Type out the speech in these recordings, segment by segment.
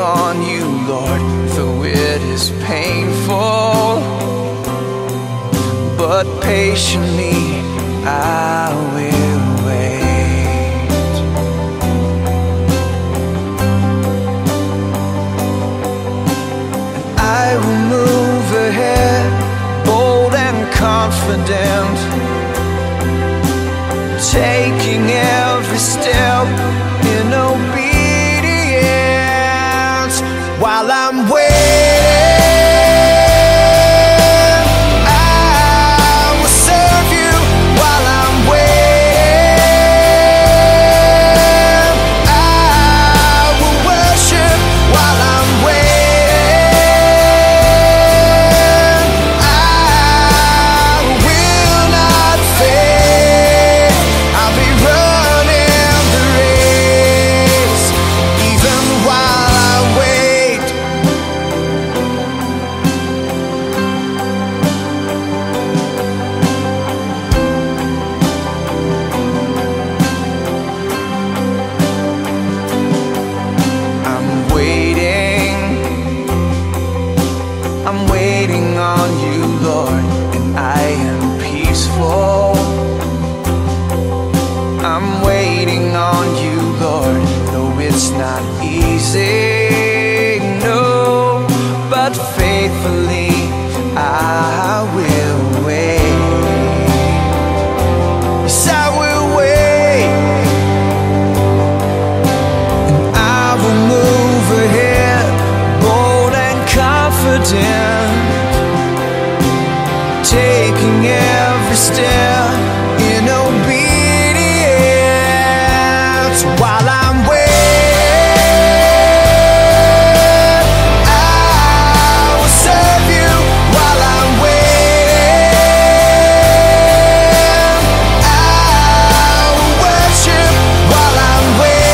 on you, Lord, though it is painful, but patiently I will wait. And I will move ahead, bold and confident, taking every step in obedience while I'm waiting. I'm waiting on you, Lord, and I am peaceful. I'm waiting on you, Lord, though it's not easy, no, but faithfully I will wait. Yes, I will wait, and I will move ahead, bold and confident, taking every step in obedience while I'm waiting. I will serve you while I'm waiting. I will worship while I'm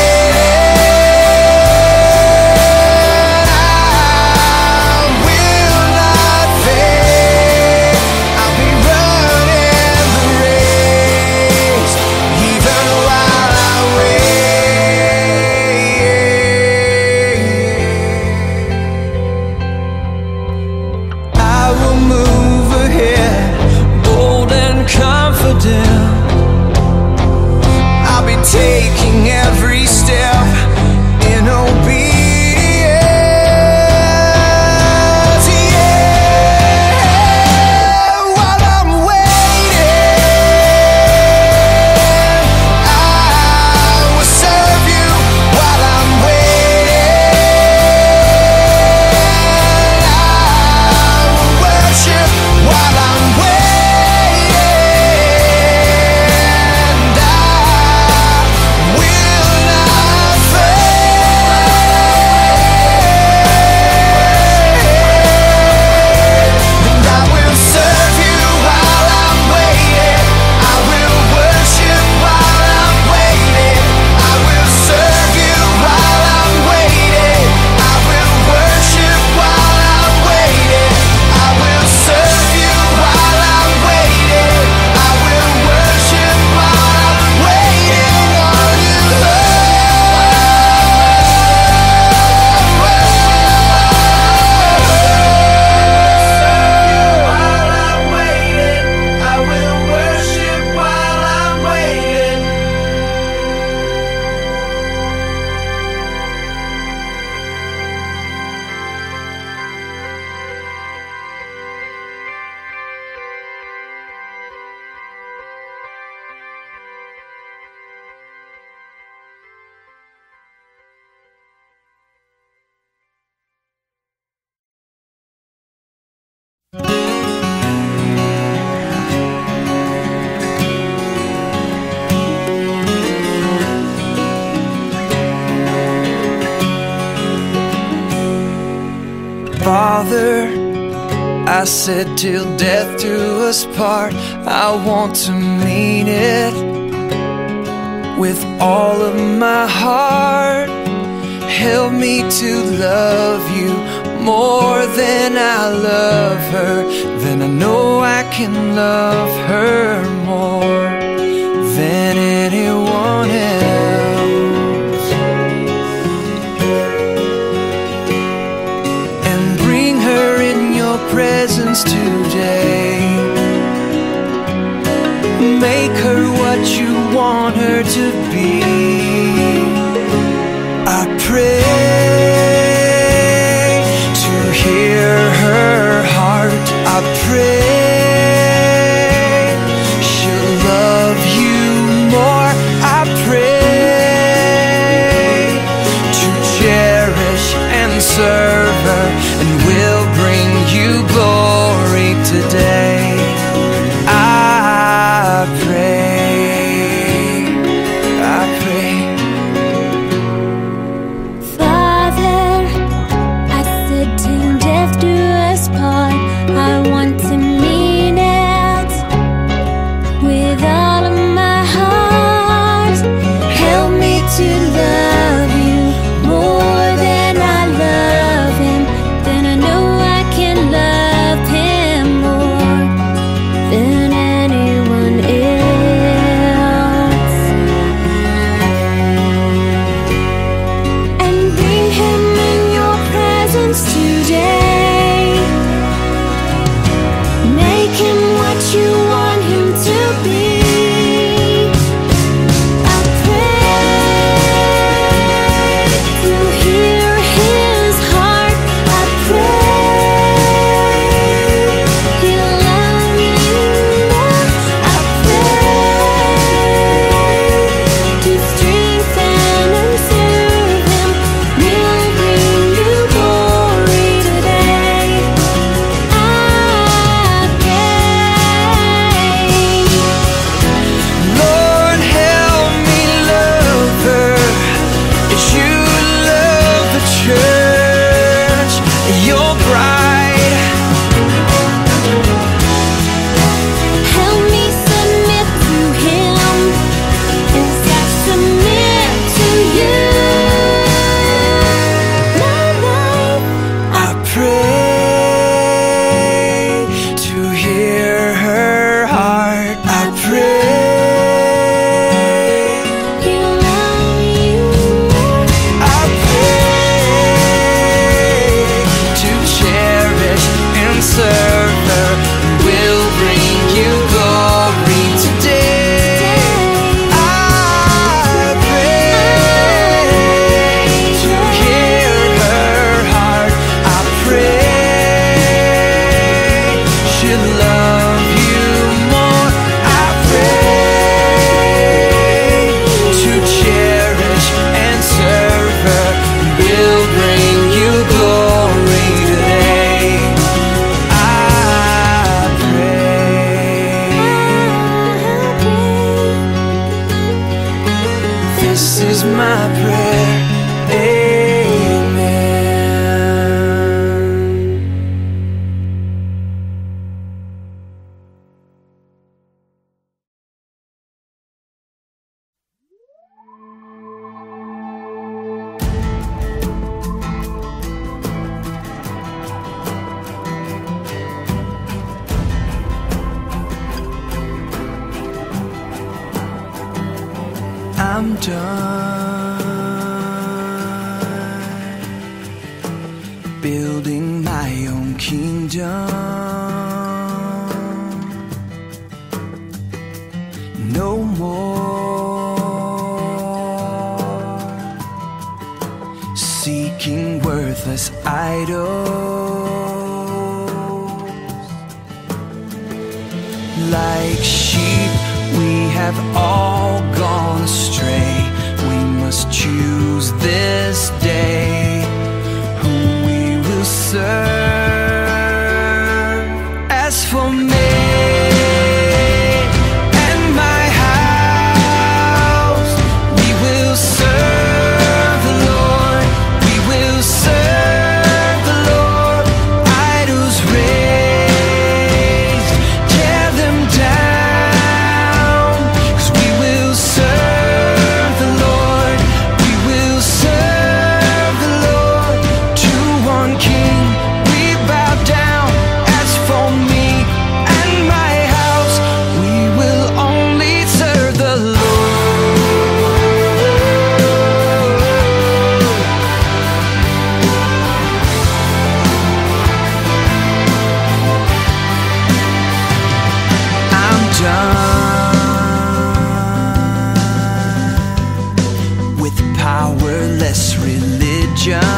waiting. I will not fade. I'll be running the race, even while I wait. I will move ahead, bold and confident. I'll be taking every step in obedience, yeah, while I'm waiting. I will serve you while I'm waiting. I will worship while I'm waiting. And I will not fade. And I will serve you while I'm waiting. I will worship while I'm waiting. I will serve you while I'm waiting. I will worship while I'm waiting. I will serve you while I'm waiting. I will worship while I'm waiting on you, while I'm waiting. I will worship while I'm waiting. Father, I said till death do us part. I want to mean it with all of my heart. Help me to love you more than I love her. Then I know I can love her more than anyone else. presence today. Make her what you want her to be. I pray to hear her heart. I pray she'll love you more. I pray to cherish and serve her, and will bring you glory today. I pray, I pray. Father, I said till death do us part. I want to mean it with all of my heart. Help me to love you more than I love him. Then I know I can love him more than anyone else. And bring him in your presence today. Make him what you want him to be. I pray to hear his heart. I pray he'll love you more. I pray to strengthen and serve him. Will bring you glory today. I pray. Lord, help me love her as you love the church, your bride. Help me submit to him as I submit to you. My life, I pray to hear her heart. I pray, he'll love you more. I pray to cherish and serve her, will bring you glory today. I pray to hear her heart. I pray she'll love you more. I pray to cherish and serve her, will bring you glory today. I pray. This is my prayer. Amen. I'm done building my own kingdom. No more seeking worthless idols. Like sheep, we have all gone astray. We must choose this day whom we will serve. As for me and my house, we will serve the Lord. We will serve the Lord. Idols raised, tear them down, 'cause we will serve the Lord. We will serve less religion,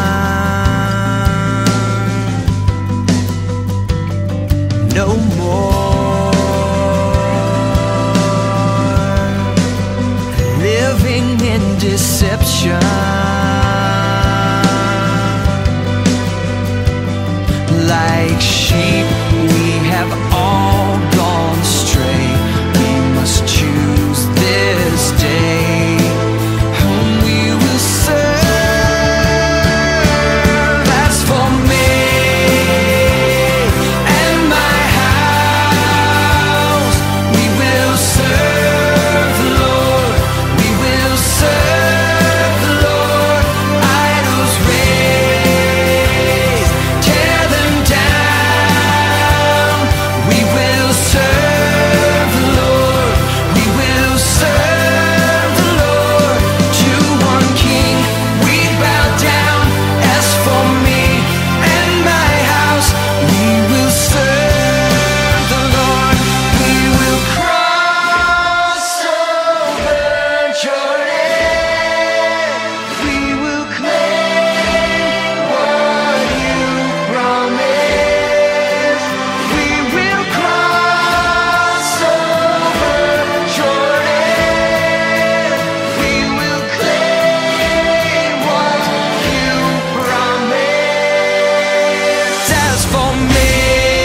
no more living in deception. Like sheep, we have all gone astray. We must choose this day whom we will serve. As for me and my house, we will serve the Lord. We will serve the Lord. Idols raised, tear them down. We will serve the Lord. We will serve the Lord. To one King we bow down. As for me and my house, we will serve the Lord. We will cross over Jordan. We will claim what you promised. We will cross over Jordan. We will claim what you promised. As for me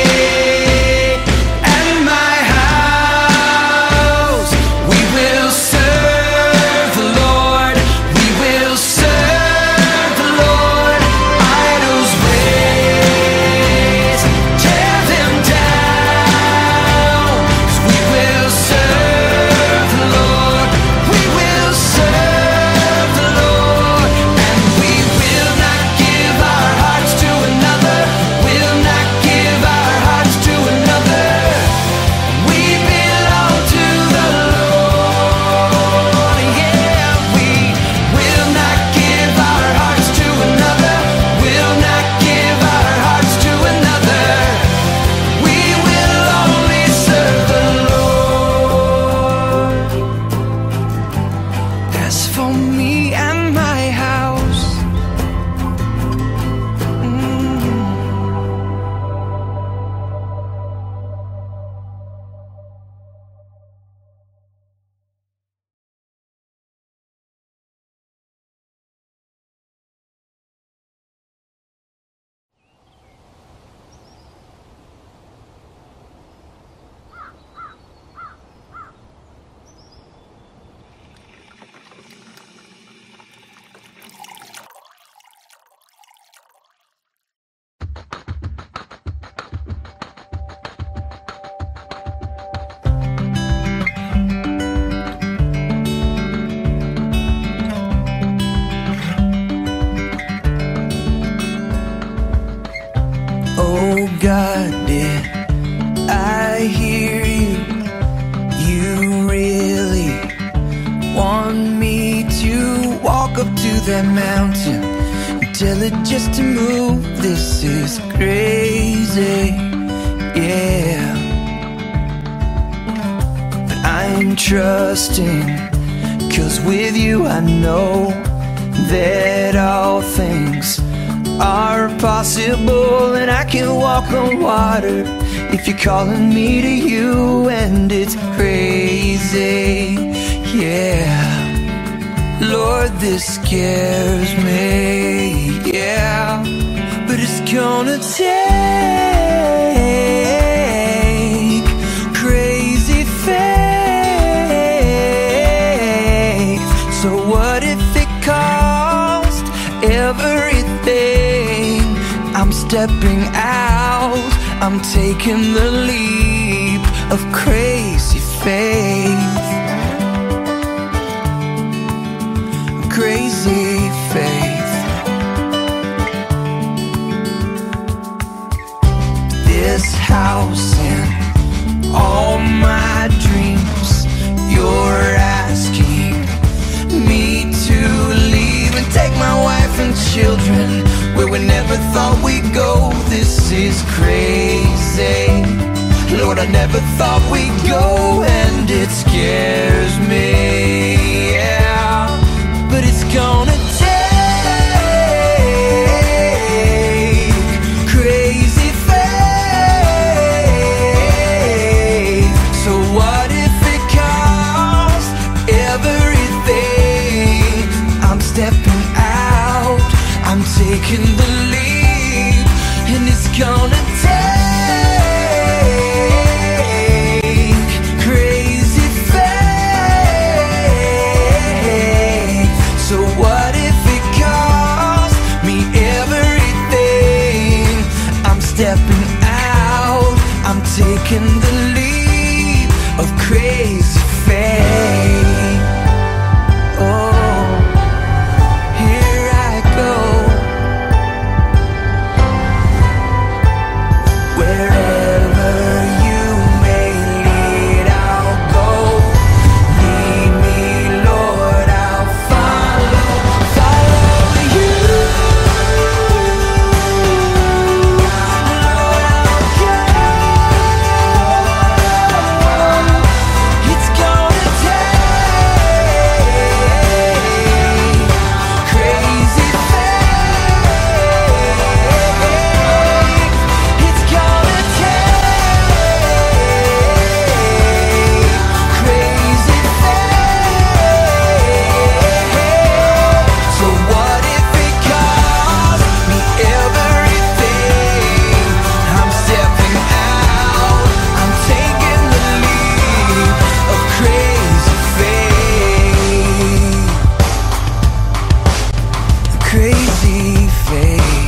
and my house, we will serve the Lord. We will serve the Lord. Idols raised, tear them down. 'Cause we will serve the Lord. We will serve the Lord. And we will not give our hearts to another. Will not give our hearts to another. We belong to the Lord. Yeah, we will not give our hearts to another. Will not give our hearts to another. We will only serve the Lord. As for me and my house, oh God, did I hear you? You really want me to walk up to that mountain and tell it just to move? This is crazy, yeah. But I'm trusting, 'cause with you I know that all things are possible, and I can walk on water if you're calling me to you. And it's crazy, yeah. Lord, this scares me, yeah. But it's gonna take crazy faith. So what if it cost everything? I'm stepping out, I'm taking the leap of crazy faith. Crazy faith. This house and all my dreams, you're asking me to leave and take my wife and children where we never thought we'd go. This is crazy. Lord, I never thought we'd go, and it scares me, yeah. But it's gonna take taking the lead, and it's gonna take crazy faith. So what if it costs me everything? I'm stepping out, I'm taking the leap of crazy faith. Oh, here I go. Wherever you may lead, I'll go. Lead me, Lord, I'll follow you. Lord, I'll go. It's gonna take crazy faith. It's gonna take crazy faith. So what if it costs me everything? I'm stepping out, I'm taking the lead of crazy faith. Crazy faith.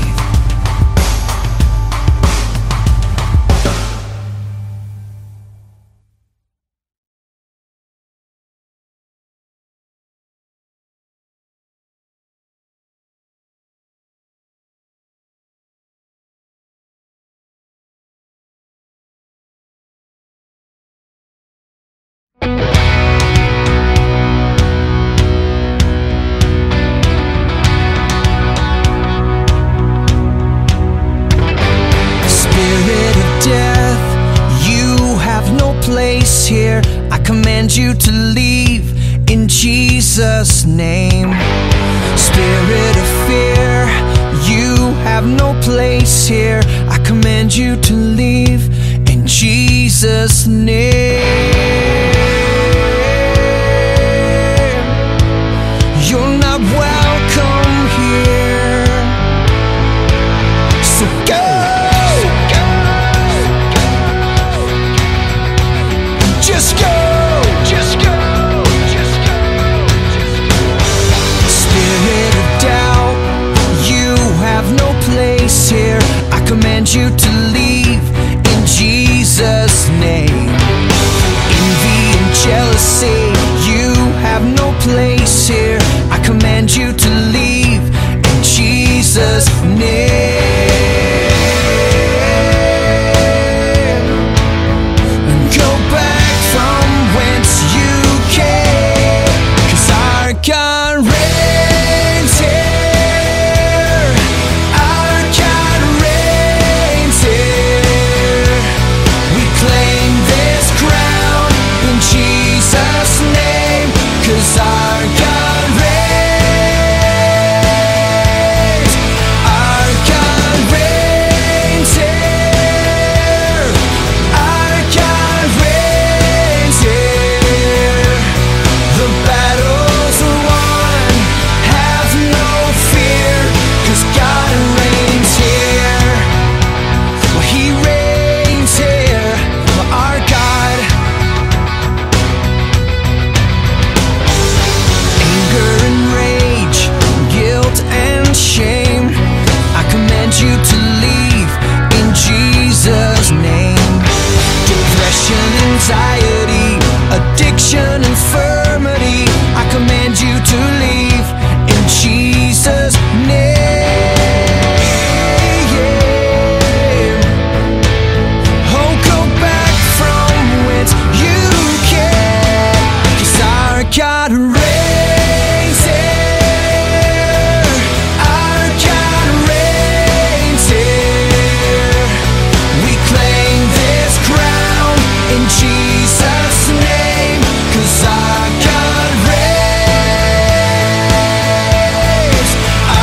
Spirit of death, you have no place here. I command you to leave in Jesus' name. Spirit of fear, you have no place here. I command you to leave in Jesus' name. You're not welcome here. So go. Just go, just go, just go, just go. Spirit of doubt, you have no place here. I command you to leave in Jesus' name. Envy and jealousy, you have no place here. I command you to leave in Jesus' name. Go back from whence you came, 'cause our God reigns here. Our God reigns here. We claim this crown in Jesus' name, 'cause our God reigns. Our God reigns here. Our God reigns here. The battle's won, have no fear, 'cause God reigns here. Well, He reigns here, our God. Anger and rage, guilt and shame, I command you to leave in Jesus' name. Depression, anxiety, addiction, infirmity, I command you to leave in Jesus' name. Oh, go back from whence you came, 'cause our God reigns here. Our God reigns here. We claim this crown in Jesus' name, 'cause our God reigns.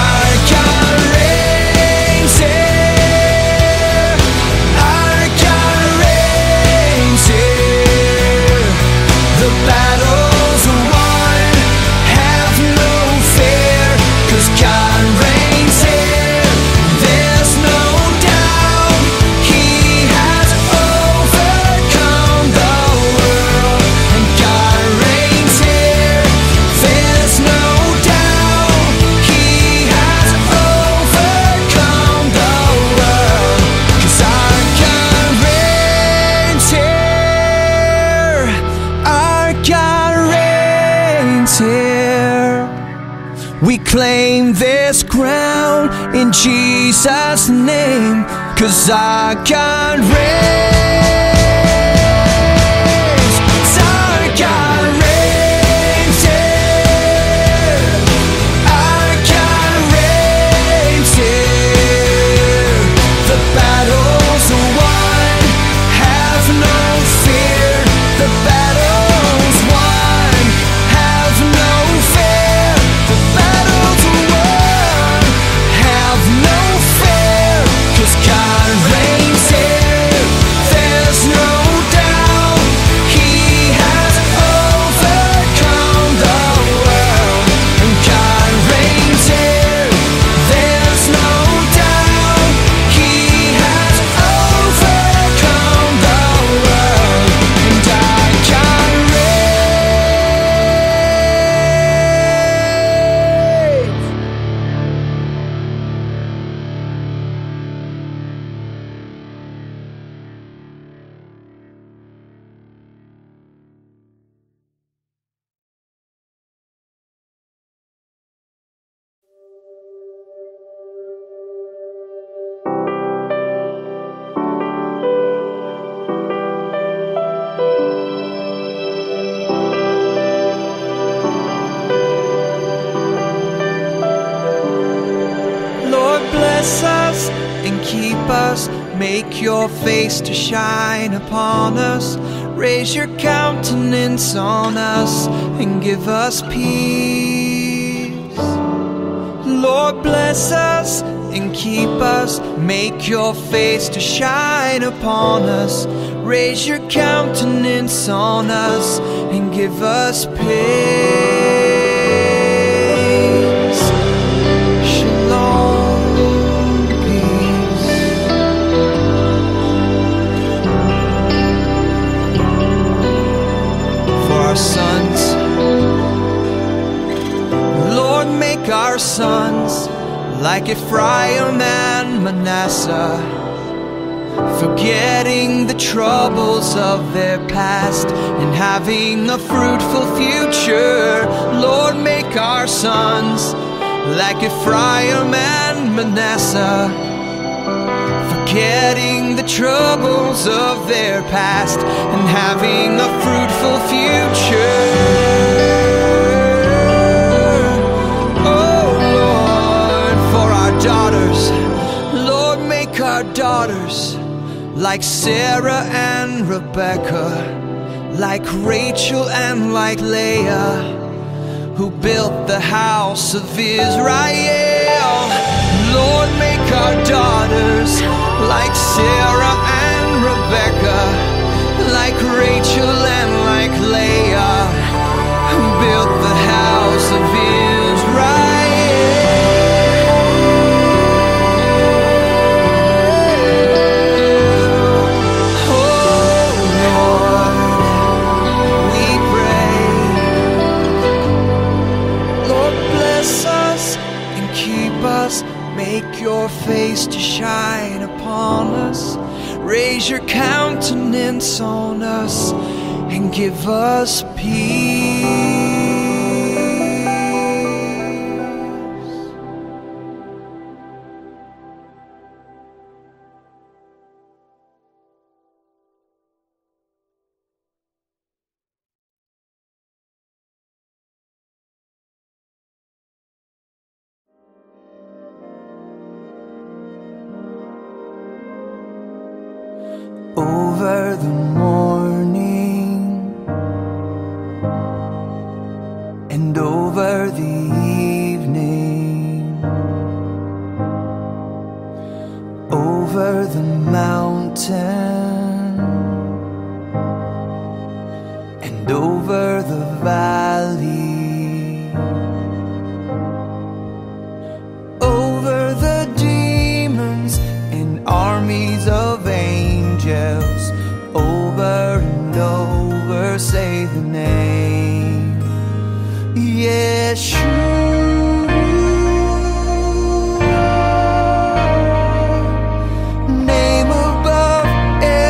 claim this ground in Jesus' name, 'cause I can't raise, I can't raise here, I can't raise here. The battle's won, have no fear. The battle's won, have no fear. The battle's won, have no fear. 'Cause God reigns here, there's no doubt. He has overcome the world. And God reigns here, there's no doubt. He has overcome the world. And I can reign. Lord, bless us and keep us. Make your face to shine upon us. Raise your countenance on us and give us peace. Lord, bless us and keep us. Make your face to shine upon us. Raise your countenance on us and give us peace. Shalom, peace. For our sons, Lord, make our sons like Ephraim and Manasseh, forgetting the troubles of their past and having a fruitful future. Lord, make our sons like Ephraim and Manasseh, forgetting the troubles of their past and having a fruitful future. Oh Lord, for our daughters, Lord, make our daughters like Sarah and Rebecca, like Rachel and like Leah, who built the house of Israel. Lord, make our daughters like Sarah and Rebecca, like Rachel and like Leah, who built the house of Israel. Make your face to shine upon us. Raise your countenance on us and give us peace. Over the morning and over the evening, over the mountain and over the valley, over the demons and armies of angels, over and over, say the name Yeshua, name above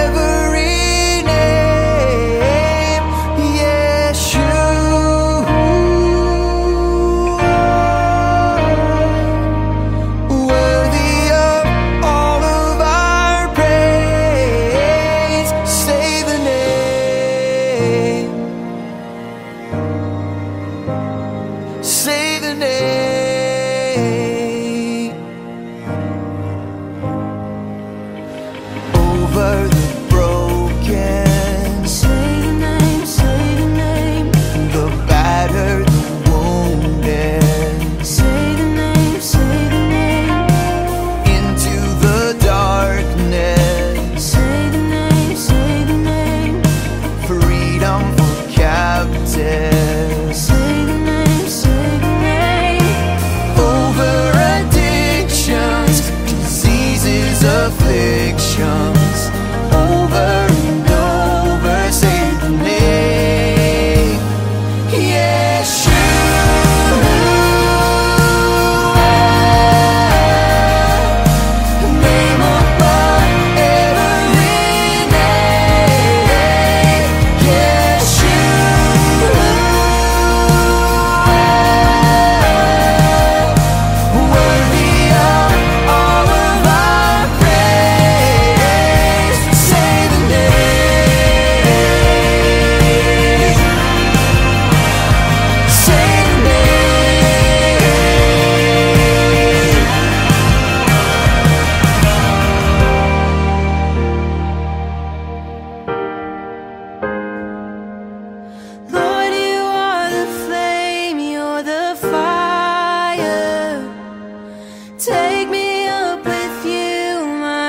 Take me up with you, my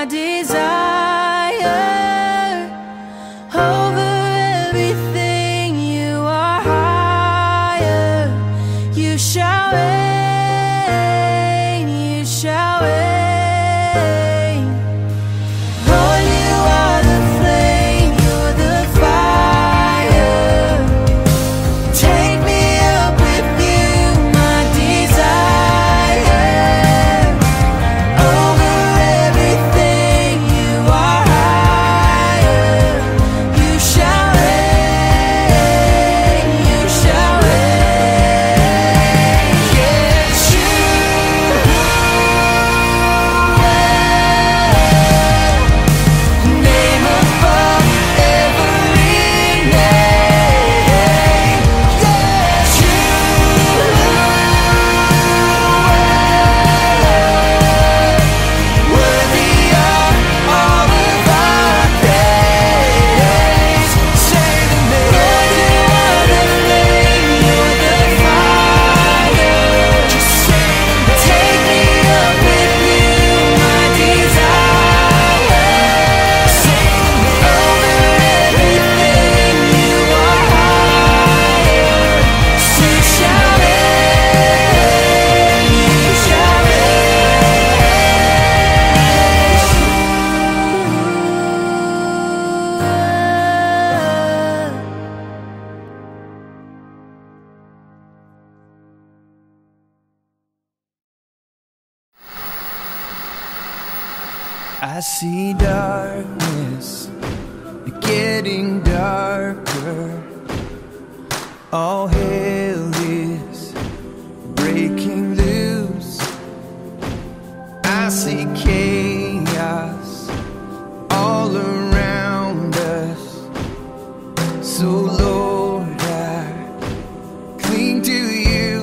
desire. Over everything you are higher. You shall reign, you shall reign. Lord, you are the flame, you're the fire. Take me up with you, my desire. Over everything you are higher. You shall reign, you shall reign. Yes, you name above every name. Yes, you worthy of all of our praise. Say the name. You are the flame, you're the fire. Just say the name. Take me up with you, my desire. Say the name. Over everything you are higher. You shall reign, you shall reign. I see darkness getting darker. All hell is breaking loose. I see chaos all around us. So Lord, I cling to you.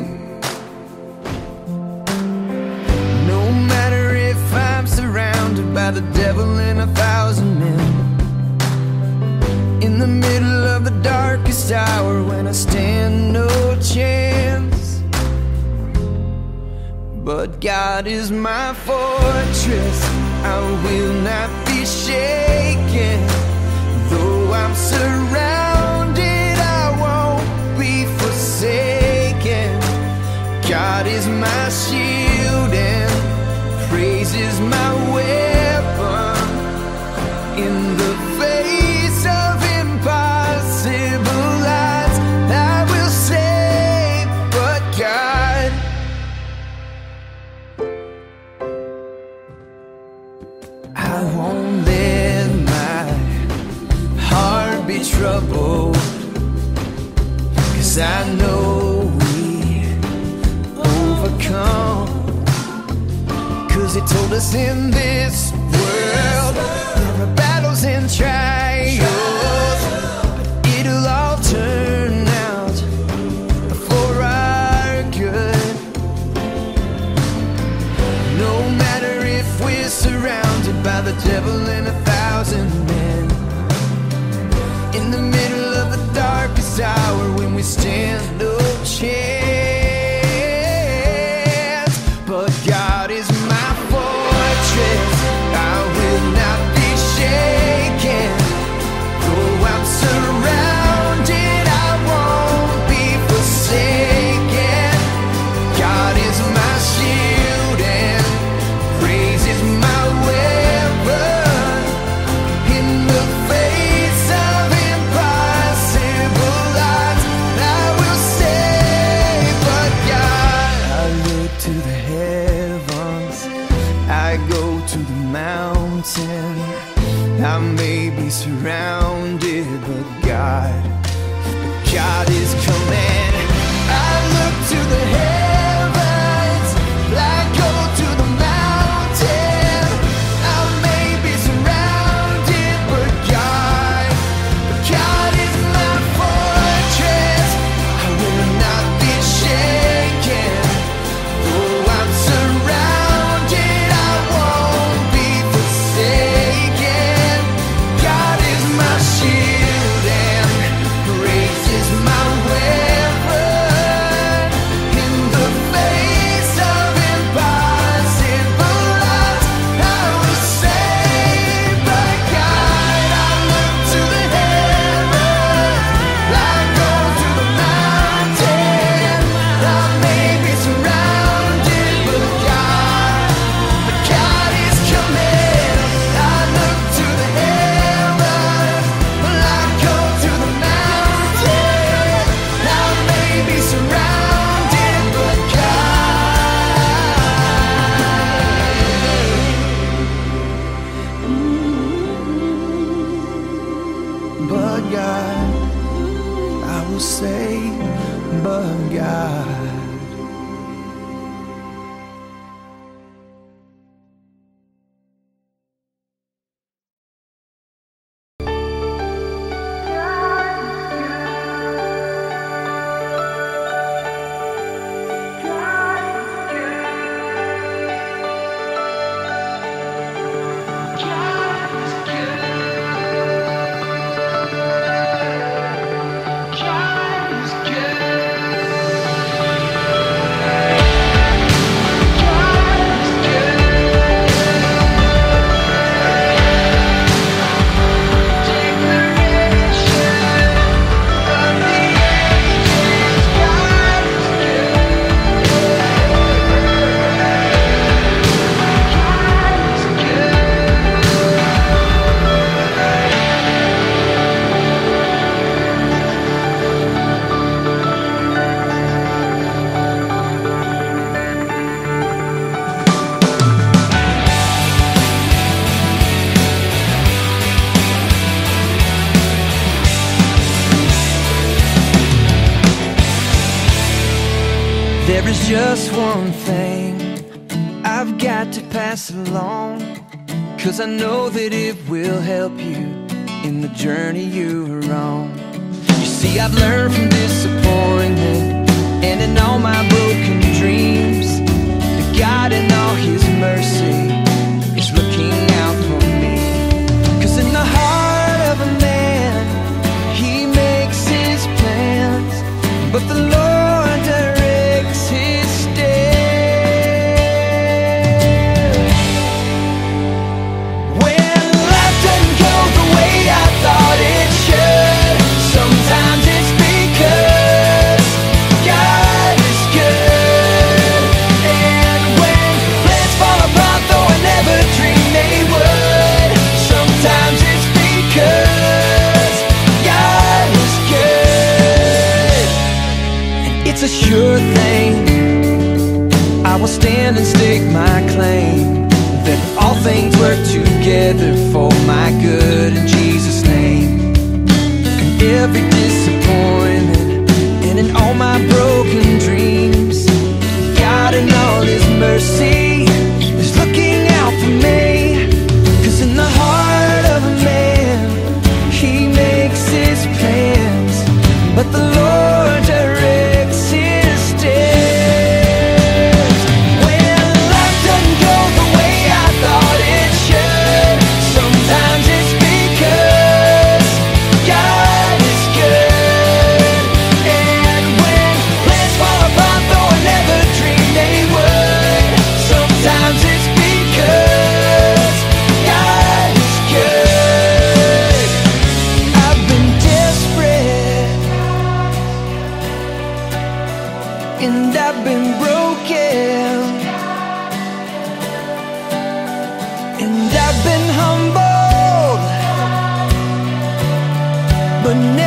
No matter if I'm surrounded by the devil and 1,000 men, in the middle of the darkest hour when I stand no chance. But God is my fortress, I will not be shaken. Though I'm surrounded, I won't be forsaken. God is my shield and praise is my weapon. In the face of impossible odds, I will say, but God, I won't let my heart be troubled, 'cause I know we overcome. 'Cause He told us in this world there are battles and trials, but it'll all turn out for our good. No matter if we're surrounded by the devil and 1,000 men, in the middle of the darkest hour when we stand no chance. But God is my fortress, I will not be shaken. Though I'm surrounded, I won't be forsaken. God is my shield and praise is my weapon. In the face of impossible odds, I will say, but God. I look to the heavens, I go to the mountain. I may be surrounded, but God is coming. I look to the heavens, I go to the mountain. I may be surrounded, but God is my fortress. I will not be shaken. Though I'm surrounded, I won't be forsaken. God is my shield and praise is my weapon. In There is just one thing I've got to pass along, 'cause I know that it will help you in the journey you are on. You see, I've learned from disappointment and in all my broken dreams that God in all His mercy is looking out for me. 'Cause in the heart of a man He makes His plans, but the Lord directs His steps. When life doesn't go the way I thought it should, sometimes it's because God is good. And when plans fall apart, though I never dreamed they would, sometimes it's because God is good. And it's a sure thing, I will stand and stake my claim that all things work together for my good in Jesus' name. And every disappointment and in all my broken dreams, God in all His mercy is looking out for me. 'Cause in the heart of a man He makes His plans, but the Lord directs His steps. When life doesn't go the way I thought it should, sometimes it's because God is good. And when plans fall apart, though I never dreamed they would, sometimes it's because God is good. I've been desperate and I've been broken, and I've been humbled, but